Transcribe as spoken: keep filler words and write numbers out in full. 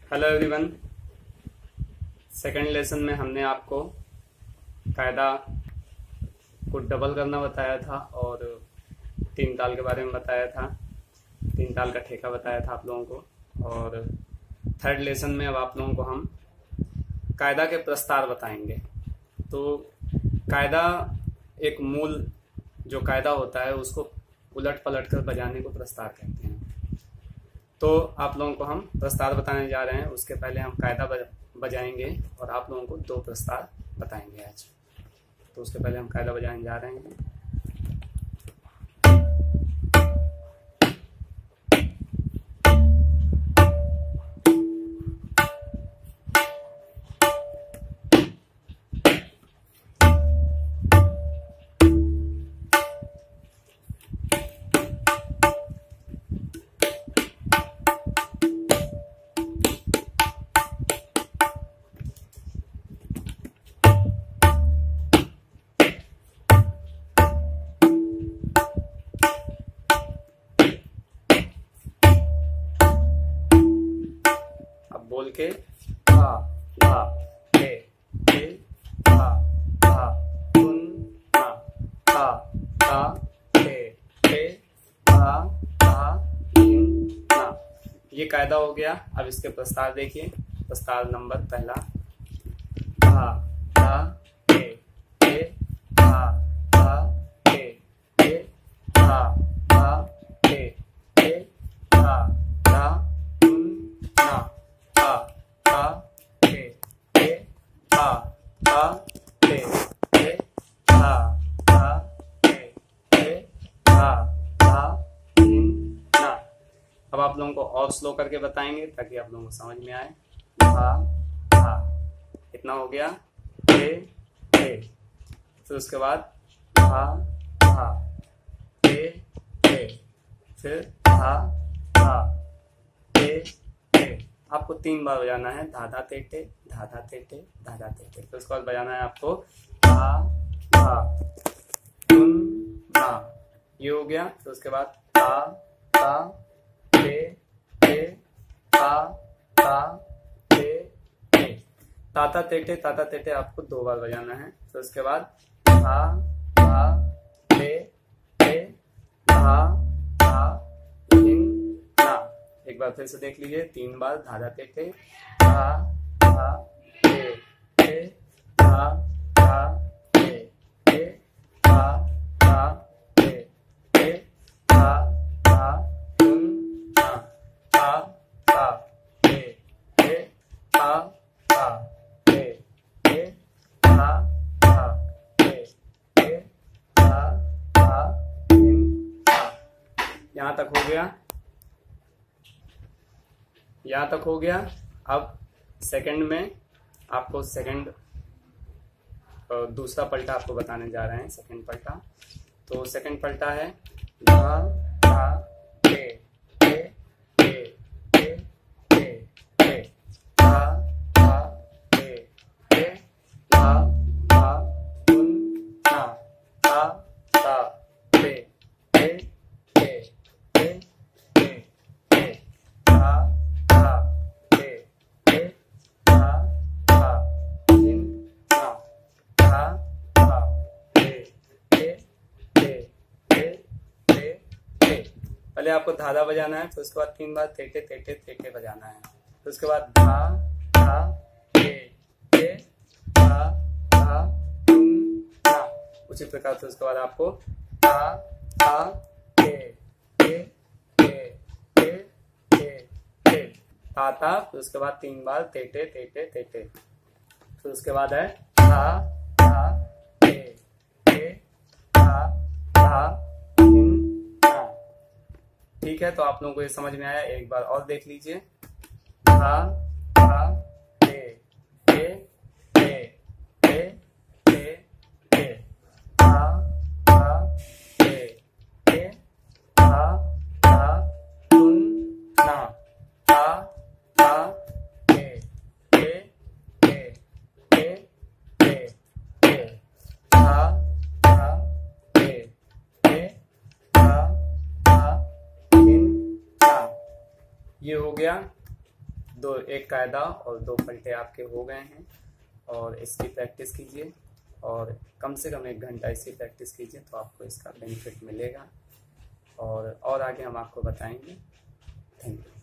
Hello everyone. Second lesson में हमने आपको कायदा को डबल करना बताया था और तीन ताल के बारे में बताया था। तीन ताल का ठेका बताया था आप लोगों को। और थर्ड लेसन में अब आप लोगों को हम कायदा के प्रस्तार बताएंगे। तो कायदा एक मूल जो कायदा होता है उसको उलट पलट कर बजाने को प्रस्तार कहते हैं। तो आप लोगों को हम प्रस्तार बताने जा रहे हैं। उसके पहले हम कायदा बजाएंगे और आप लोगों को दो प्रस्तार बताएंगे आज। तो उसके पहले हम कायदा बजाने जा रहे हैं। बोल के धा धा थे थे धा धा तुन ना धा धा थे थे धा धा तुन ना। ये कायदा हो गया। अब इसके प्रस्तार देखिए। प्रस्तार नंबर पहला धा धा थे थे धा धा थे थे धा धा थे थे धा धा तुन ना धा धा थे थे धा धा थे थे धा धा थे थे धा धा तीन ना। अब आप लोगों को और स्लो करके बताएंगे ताकि आप लोगों को समझ में आए। धा धा इतना हो गया। थे थे फिर उसके बाद धा धा थे थे फिर धा धा थे थे। आपको तीन बार बजाना है। धाधा तेटे धाधा तेटे धाधा तेटे। फिर उसके बाद बजाना है आपको धा धा तुन ना। ये हो गया। फिर उसके बाद ता ता ते ते ता ता ते ते। ताता तेटे ताता तेटे आपको दो बार बजाना है। फिर उसके बाद धा धा ते ते धा धा तीन ना। एक बार फिर से देख लीजिए। तीन बार धाधा तेटे धा धा ते ते धा धा ते ते धा धा ते ते धा धा तुन ना धा धा ते ते धा धा ते ते धा धा ते ते धा धा तीन ना। यहाँ तक हो गया। यहाँ तक हो गया। अब सेकंड में आपको सेकंड दूसरा पलटा आपको बताने जा रहे हैं। सेकंड पलटा तो सेकंड पलटा है धा धा ते ते ते ते ते ते धा धा ते ते धा धा तुन ना धा धा ते ते ते ते ते ते धा धा ते ते धा धा तीन ना धा धा ते ते ते ते ते ते। पहले आपको धाधा बजाना है। फिर उसके बाद तीन बार तेटे तेटे तेटे बजाना है। फिर उसके बाद धा धा ते ते धा धा तुन ना। उसी प्रकार से उसके बाद आपको धा धा ते ते ते ते ते ते ताता। फिर उसके बाद तीन बार तेटे तेटे तेटे। फिर उसके बाद है धा धा ते ते धा धा तीन ना। ठीक है। तो आप लोगों को ये समझ में आया। एक बार और देख लीजिए। धा धा ते ते ते ते ते ते धा धा ते ते धा धा तुन ना धा धा ते ते ते ते ते ते धा धा ते ते धा धा तीन ना। ये हो गया दो एक कायदा और दो पलटे आपके हो गए हैं। और इसकी प्रैक्टिस कीजिए और कम से कम एक घंटा इसकी प्रैक्टिस कीजिए तो आपको इसका बेनिफिट मिलेगा और और आगे हम आपको बताएंगे। Thank you.